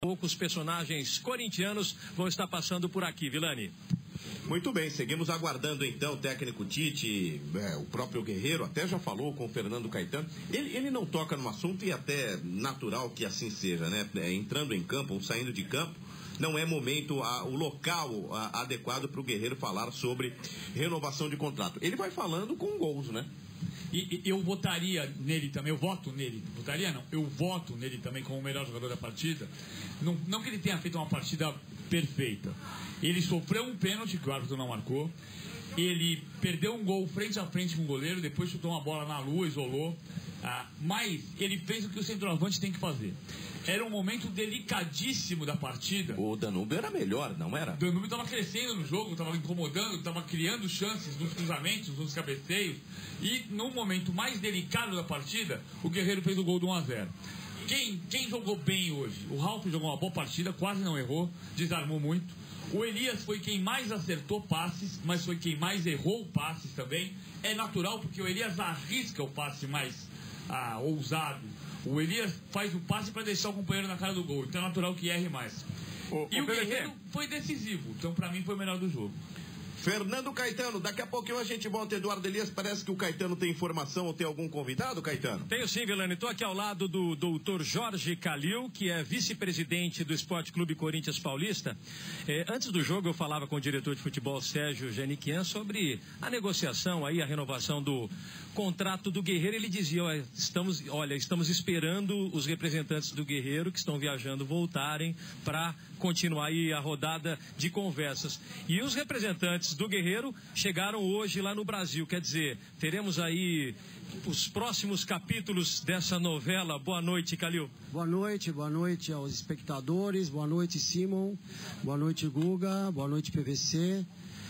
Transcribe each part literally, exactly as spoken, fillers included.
Poucos personagens corintianos vão estar passando por aqui, Vilani. Muito bem, seguimos aguardando então o técnico Tite, é, o próprio Guerreiro até já falou com o Fernando Caetano. Ele, ele não toca no assunto e até natural que assim seja, né? É, entrando em campo ou saindo de campo, não é momento, a, o local a, adequado para o Guerreiro falar sobre renovação de contrato. Ele vai falando com gols, né? E, e eu votaria nele também, eu voto nele, votaria não, eu voto nele também como o melhor jogador da partida. Não, não que ele tenha feito uma partida perfeita. Ele sofreu um pênalti que o árbitro não marcou. Ele perdeu um gol frente a frente com o goleiro, depois chutou uma bola na lua, isolou. Ah, mas ele fez o que o centroavante tem que fazer. Era um momento delicadíssimo da partida. O Danúbio era melhor, não era? O Danúbio estava crescendo no jogo, estava incomodando, estava criando chances nos cruzamentos, nos cabeceios. E no momento mais delicado da partida, o Guerreiro fez o gol do um a zero. Quem, quem jogou bem hoje? O Ralf jogou uma boa partida, quase não errou, desarmou muito. O Elias foi quem mais acertou passes, mas foi quem mais errou passes também. É natural porque o Elias arrisca o passe mais ah, ousado. O Elias faz o passe para deixar o companheiro na cara do gol. Então é natural que erre mais. O, e o, o Guerreiro foi decisivo. Então para mim foi o melhor do jogo. Fernando Caetano, daqui a pouquinho a gente volta. Eduardo Elias, parece que o Caetano tem informação ou tem algum convidado, Caetano? Tenho sim, Vilani. Estou aqui ao lado do doutor Jorge Calil, que é vice-presidente do Esporte Clube Corinthians Paulista. É, antes do jogo eu falava com o diretor de futebol, Sérgio Geniquian, sobre a negociação aí, a renovação do contrato do Guerreiro. Ele dizia, olha, estamos, olha, estamos esperando os representantes do Guerreiro que estão viajando voltarem para continuar aí a rodada de conversas. E os representantes do Guerreiro chegaram hoje lá no Brasil, quer dizer, teremos aí os próximos capítulos dessa novela. Boa noite, Calil. Boa noite, boa noite aos espectadores, boa noite, Simon, boa noite, Guga, boa noite, P V C.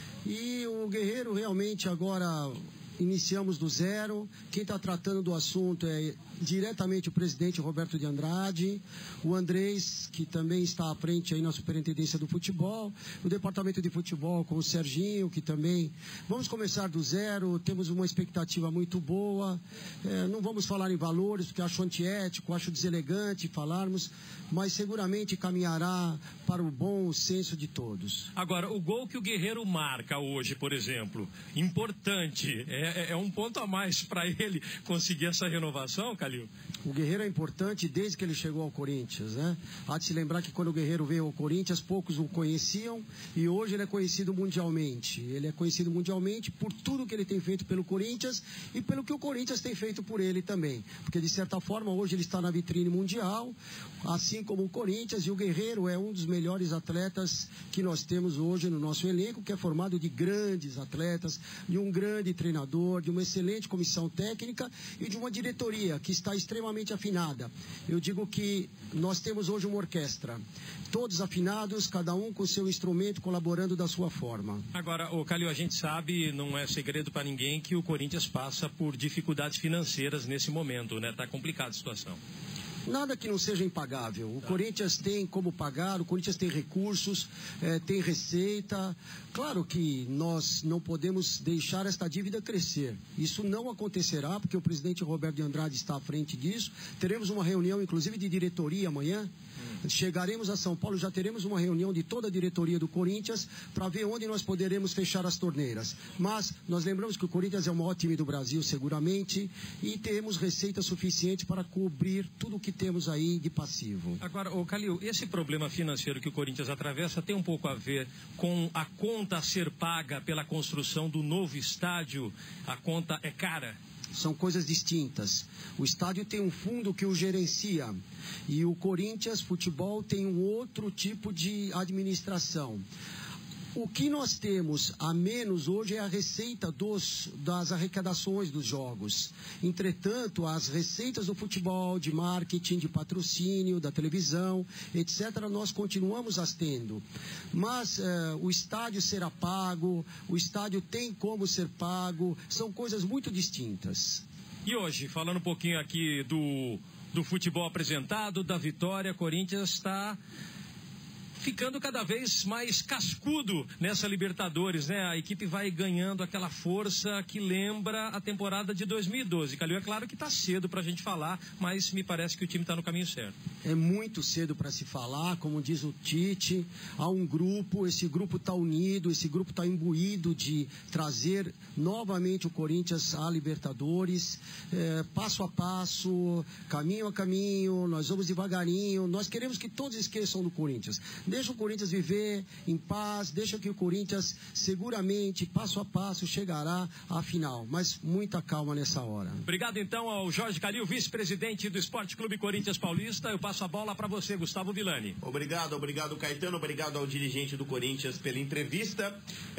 E o Guerreiro realmente agora iniciamos do zero. Quem está tratando do assunto é diretamente o presidente Roberto de Andrade, o Andrés, que também está à frente aí na superintendência do futebol, o departamento de futebol com o Serginho, que também... Vamos começar do zero, temos uma expectativa muito boa, é, não vamos falar em valores, porque acho antiético, acho deselegante falarmos, mas seguramente caminhará para o bom senso de todos. Agora, o gol que o Guerreiro marca hoje, por exemplo, importante, é, é um ponto a mais para ele conseguir essa renovação, Calil? O Guerreiro é importante desde que ele chegou ao Corinthians, né? Há de se lembrar que quando o Guerreiro veio ao Corinthians, poucos o conheciam e hoje ele é conhecido mundialmente. Ele é conhecido mundialmente por tudo que ele tem feito pelo Corinthians e pelo que o Corinthians tem feito por ele também. Porque, de certa forma, hoje ele está na vitrine mundial, assim como o Corinthians, e o Guerreiro é um dos melhores atletas que nós temos hoje no nosso elenco, que é formado de grandes atletas, de um grande treinador, de uma excelente comissão técnica e de uma diretoria que está extremamente afinada. Eu digo que nós temos hoje uma orquestra, todos afinados, cada um com seu instrumento, colaborando da sua forma. Agora, o Calil, a gente sabe, não é segredo para ninguém, que o Corinthians passa por dificuldades financeiras nesse momento, né? Tá complicada a situação. Nada que não seja impagável. O Corinthians tem como pagar, o Corinthians tem recursos, eh, tem receita. Claro que nós não podemos deixar esta dívida crescer. Isso não acontecerá, porque o presidente Roberto de Andrade está à frente disso. Teremos uma reunião, inclusive, de diretoria amanhã. Hum. Chegaremos a São Paulo, já teremos uma reunião de toda a diretoria do Corinthians para ver onde nós poderemos fechar as torneiras. Mas nós lembramos que o Corinthians é o maior time do Brasil, seguramente, e temos receita suficiente para cobrir tudo o que temos aí de passivo. Agora, ô Calil, esse problema financeiro que o Corinthians atravessa tem um pouco a ver com a conta a ser paga pela construção do novo estádio? A conta é cara? São coisas distintas. O estádio tem um fundo que o gerencia e o Corinthians Futebol tem um outro tipo de administração. O que nós temos a menos hoje é a receita dos, das arrecadações dos jogos. Entretanto, as receitas do futebol, de marketing, de patrocínio, da televisão, etcétera, nós continuamos as tendo. Mas eh, o estádio será pago, o estádio tem como ser pago, são coisas muito distintas. E hoje, falando um pouquinho aqui do, do futebol apresentado, da vitória, Corinthians está ficando cada vez mais cascudo nessa Libertadores, né? A equipe vai ganhando aquela força que lembra a temporada de dois mil e doze. Calil, é claro que está cedo para a gente falar, mas me parece que o time está no caminho certo. É muito cedo para se falar, como diz o Tite, há um grupo, esse grupo está unido, esse grupo está imbuído de trazer novamente o Corinthians à Libertadores, é, passo a passo, caminho a caminho, nós vamos devagarinho, nós queremos que todos esqueçam do Corinthians. Deixa o Corinthians viver em paz, deixa que o Corinthians seguramente, passo a passo, chegará à final, mas muita calma nessa hora. Obrigado então ao Jorge Calil, vice-presidente do Esporte Clube Corinthians Paulista. Eu passo a bola para você, Gustavo Villani. Obrigado, obrigado Caetano, obrigado ao dirigente do Corinthians pela entrevista.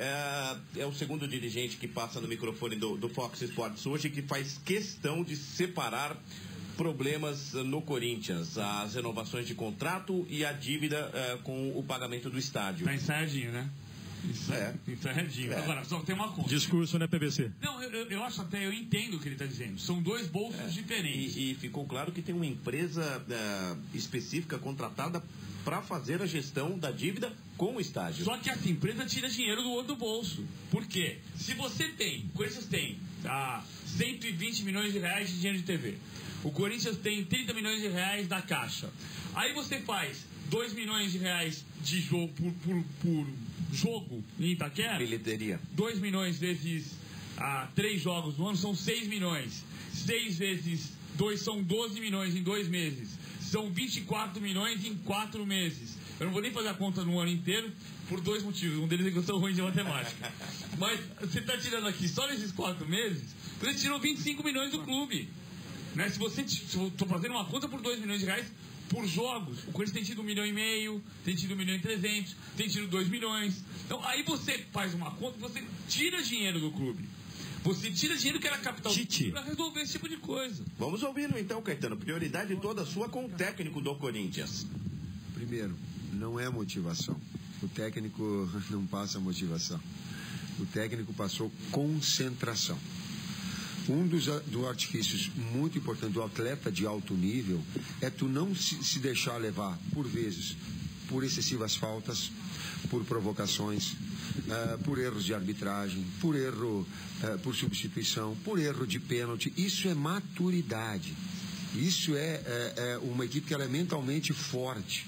É, é o segundo dirigente que passa no microfone do, do Fox Sports hoje, que faz questão de separar problemas no Corinthians, as renovações de contrato e a dívida uh, com o pagamento do estádio. Tá ensaiadinho, né? Isso é. Ensaiadinho. É. Agora, só tem uma conta. Discurso, né, P V C? Não, eu, eu acho até, eu entendo o que ele está dizendo. São dois bolsos é. diferentes. E, e ficou claro que tem uma empresa uh, específica contratada para fazer a gestão da dívida com o estádio. Só que essa empresa tira dinheiro do outro bolso. Por quê? Se você tem, o Corinthians tem ah, cento e vinte milhões de reais de dinheiro de T V. O Corinthians tem trinta milhões de reais da Caixa. Aí você faz dois milhões de reais de jogo por, por, por jogo em Itaquera. Bilheteria. dois milhões vezes ah, três jogos no ano são seis milhões. seis vezes dois são doze milhões em dois meses. São vinte e quatro milhões em quatro meses. Eu não vou nem fazer a conta no ano inteiro por dois motivos. Um deles é que eu sou ruim de matemática. Mas você está tirando aqui só nesses quatro meses, você tirou vinte e cinco milhões do clube. Né? Se você estou fazendo uma conta por dois milhões de reais por jogos, o Corinthians tem tido um milhão e meio, tem tido um milhão e trezentos, tem tido dois milhões. Então aí você faz uma conta, você tira dinheiro do clube. Você tira dinheiro que era capital do clube para resolver esse tipo de coisa. Vamos ouvindo então, Caetano. Prioridade toda sua com o técnico do Corinthians. Primeiro, não é motivação. O técnico não passa motivação. O técnico passou concentração. Um dos, dos artifícios muito importantes do atleta de alto nível é tu não se, se deixar levar, por vezes, por excessivas faltas, por provocações, uh, por erros de arbitragem, por erro, uh, por substituição, por erro de pênalti. Isso é maturidade. Isso é, é, é uma equipe que ela é mentalmente forte.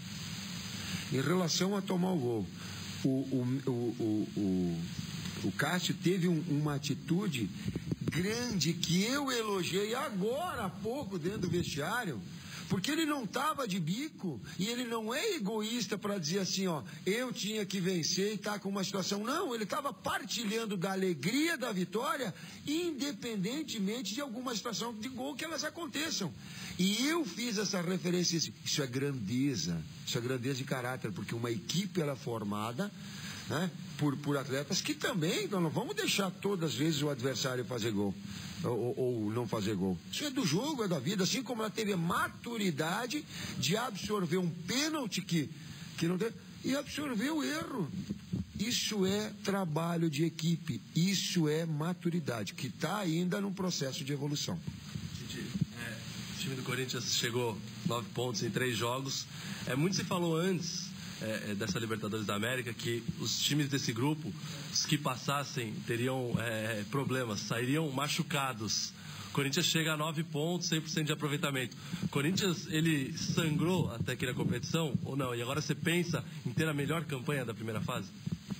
Em relação a tomar o gol, o, o, o, o, o, o Cássio teve um, uma atitude grande que eu elogiei agora há pouco dentro do vestiário, porque ele não estava de bico e ele não é egoísta para dizer assim, ó, eu tinha que vencer e estar com uma situação. Não, ele estava partilhando da alegria da vitória, independentemente de alguma situação de gol que elas aconteçam. E eu fiz essa referência, isso é grandeza, isso é grandeza de caráter, porque uma equipe ela é formada, né, por, por atletas que também, nós não vamos deixar todas as vezes o adversário fazer gol ou, ou não fazer gol. Isso é do jogo, é da vida, assim como ela teve a maturidade de absorver um pênalti que, que não tem, e absorver o erro. Isso é trabalho de equipe, isso é maturidade, que está ainda num processo de evolução. É, o time do Corinthians chegou nove pontos em três jogos. É, muito se falou antes É, dessa Libertadores da América, que os times desse grupo, os que passassem, teriam é, problemas, sairiam machucados. O Corinthians chega a nove pontos, cem por cento de aproveitamento. O Corinthians, ele sangrou até aqui na competição, ou não? E agora você pensa em ter a melhor campanha da primeira fase?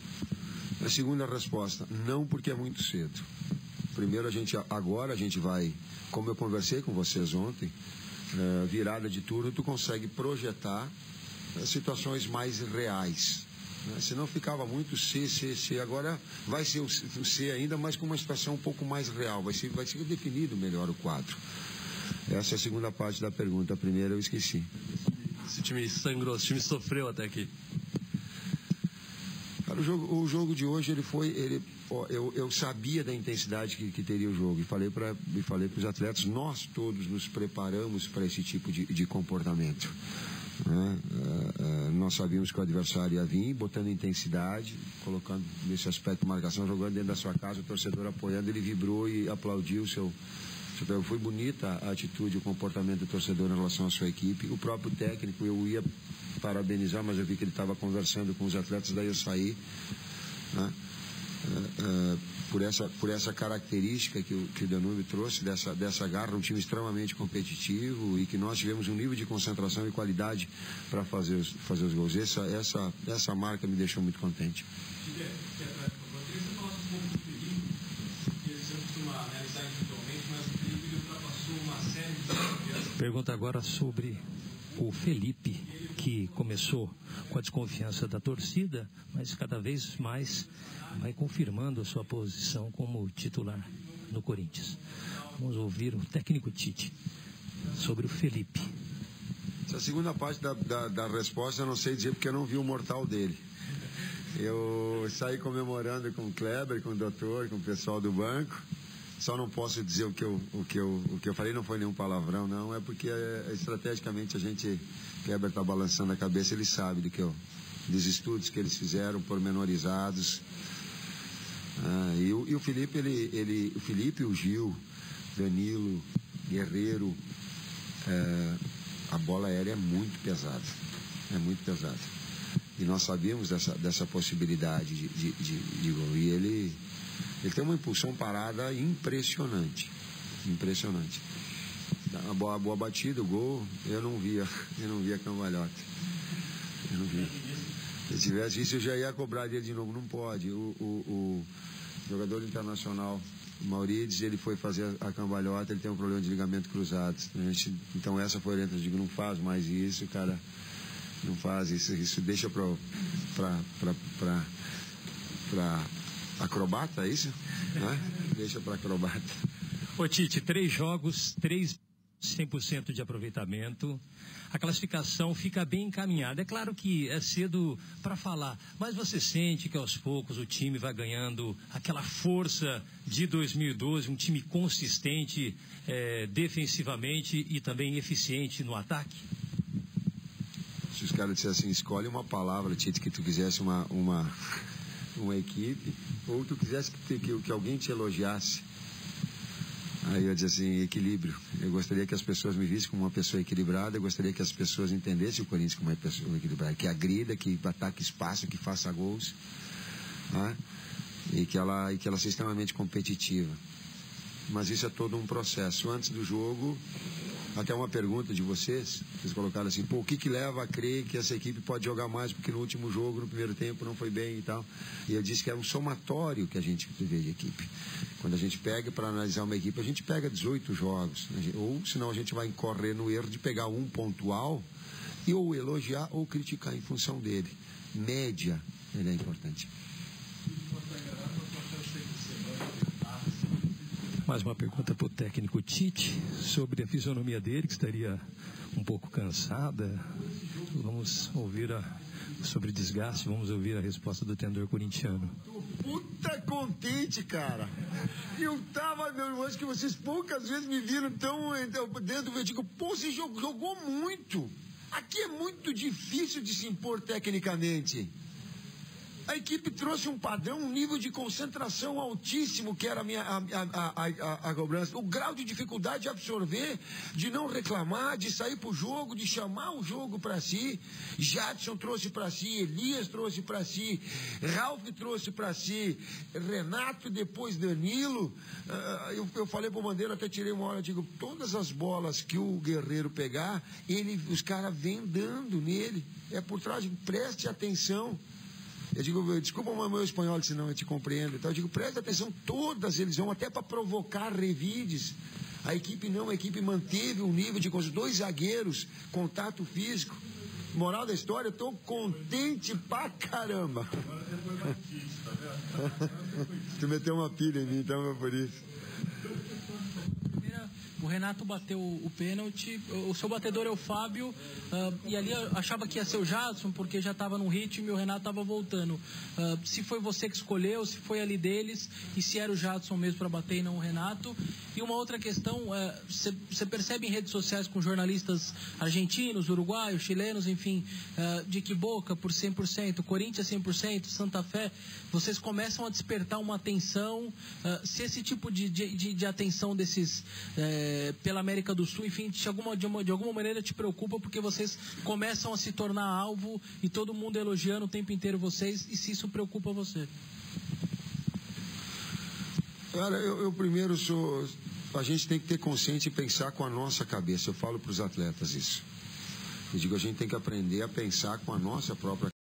A segunda resposta, não, porque é muito cedo. Primeiro, a gente, agora a gente vai, como eu conversei com vocês ontem, é, virada de turno, tu consegue projetar situações mais reais, né? Senão ficava muito C, C, C. Agora vai ser o C ainda, mas com uma situação um pouco mais real. Vai ser, vai ser definido melhor o quadro. Essa é a segunda parte da pergunta. A primeira eu esqueci. Esse time sangrou, esse time sofreu até aqui. Cara, o jogo, o jogo de hoje, ele foi... Ele, ó, eu, eu sabia da intensidade que, que teria o jogo. E falei para e falei para os atletas, nós todos nos preparamos para esse tipo de, de comportamento. Uh, uh, nós sabíamos que o adversário ia vir, botando intensidade, colocando nesse aspecto marcação, jogando dentro da sua casa, o torcedor apoiando, ele vibrou e aplaudiu o seu, Foi bonita a atitude, o comportamento do torcedor em relação à sua equipe. O próprio técnico, eu ia parabenizar, mas eu vi que ele estava conversando com os atletas, daí eu saí, né? Uh, uh, por essa, por essa característica que o, que o Danúbio trouxe, dessa, dessa garra, um time extremamente competitivo e que nós tivemos um nível de concentração e qualidade para fazer os, fazer os gols. Essa, essa, essa marca me deixou muito contente. Pergunta agora sobre o Felipe, que começou com a desconfiança da torcida, mas cada vez mais vai confirmando a sua posição como titular no Corinthians. Vamos ouvir o técnico Tite sobre o Felipe. Essa segunda parte da, da, da resposta eu não sei dizer porque eu não vi o mortal dele. Eu saí comemorando com o Kleber, com o doutor, com o pessoal do banco. Só não posso dizer o que eu, o que eu, o que eu falei, não foi nenhum palavrão, não. É porque é, estrategicamente a gente, Kleber está balançando a cabeça, ele sabe do que eu, dos estudos que eles fizeram, pormenorizados. Ah, e, o, e o Felipe, ele, ele, o Felipe, o Gil, Danilo, Guerreiro, é, a bola aérea é muito pesada, é muito pesada. E nós sabíamos dessa, dessa possibilidade de, de, de, de gol. E ele, ele tem uma impulsão parada impressionante, impressionante. Uma boa, boa batida, o gol, eu não via, eu não via cambalhota. Eu não via. Se tivesse isso, eu já ia cobrar dele de novo. Não pode. O, o, o jogador internacional, Maurides, ele foi fazer a cambalhota, ele tem um problema de ligamento cruzado. A gente, então essa foi a orientação. Eu digo, não faz mais isso, cara. Não faz isso. Isso deixa para para acrobata, é isso? Né? Deixa para acrobata. Ô Tite, três jogos, três cem por cento de aproveitamento. A classificação fica bem encaminhada. É claro que é cedo para falar, mas você sente que aos poucos o time vai ganhando aquela força de dois mil e doze, um time consistente é, defensivamente e também eficiente no ataque? Se os caras dissessem assim, escolhe uma palavra, Tite, que tu quisesse uma, uma, uma equipe, ou tu quisesse que, que, que alguém te elogiasse. Aí eu disse assim, equilíbrio. Eu gostaria que as pessoas me vissem como uma pessoa equilibrada, eu gostaria que as pessoas entendessem o Corinthians como uma pessoa equilibrada, que agrida, que ataque espaço, que faça gols, né? e, que ela, e que ela seja extremamente competitiva. Mas isso é todo um processo. Antes do jogo, até uma pergunta de vocês, vocês colocaram assim, pô, o que que leva a crer que essa equipe pode jogar mais, porque no último jogo, no primeiro tempo, não foi bem e tal. E eu disse que é um somatório que a gente vê de equipe. Quando a gente pega para analisar uma equipe, a gente pega dezoito jogos, ou senão a gente vai incorrer no erro de pegar um pontual e ou elogiar ou criticar em função dele. Média, ele é importante. Mais uma pergunta para o técnico Tite sobre a fisionomia dele, que estaria um pouco cansada. Vamos ouvir a, sobre desgaste, vamos ouvir a resposta do treinador corintiano. Puta contente, cara. Eu tava, eu acho que vocês poucas vezes me viram tão dentro do digo, pô, você jogou, jogou muito. Aqui é muito difícil de se impor tecnicamente. A equipe trouxe um padrão, um nível de concentração altíssimo, que era a minha a, a, a, a cobrança. O grau de dificuldade de absorver, de não reclamar, de sair pro jogo, de chamar o jogo para si. Jadson trouxe para si, Elias trouxe para si, Ralf trouxe para si, Renato, depois Danilo. Uh, eu, eu falei pro Bandeira, até tirei uma hora, eu digo, todas as bolas que o Guerreiro pegar, ele, os caras vêm dando nele. É por trás, preste atenção. Eu digo, desculpa o meu espanhol, senão eu te compreendo. Então, eu digo, presta atenção, todas eles vão até para provocar revides. A equipe não, a equipe manteve um nível de coisa. Dois zagueiros, contato físico. Moral da história, eu tô contente pra caramba. Tu meteu uma pilha em mim, então é por isso. O Renato bateu o pênalti, o seu batedor é o Fábio, uh, e ali eu achava que ia ser o Jadson, porque já estava no ritmo e o Renato estava voltando. Uh, se foi você que escolheu, se foi ali deles, e se era o Jadson mesmo para bater e não o Renato. E uma outra questão, você uh, percebe em redes sociais com jornalistas argentinos, uruguaios, chilenos, enfim, uh, de que Boca por cem por cento, Corinthians cem por cento, Santa Fé, vocês começam a despertar uma atenção, uh, se esse tipo de, de, de atenção desses... Uh, pela América do Sul, enfim, de alguma, de, uma, de alguma maneira te preocupa porque vocês começam a se tornar alvo e todo mundo elogiando o tempo inteiro vocês, e se isso preocupa você? Cara, eu, eu primeiro sou... A gente tem que ter consciência e pensar com a nossa cabeça. Eu falo para os atletas isso. Eu digo, a gente tem que aprender a pensar com a nossa própria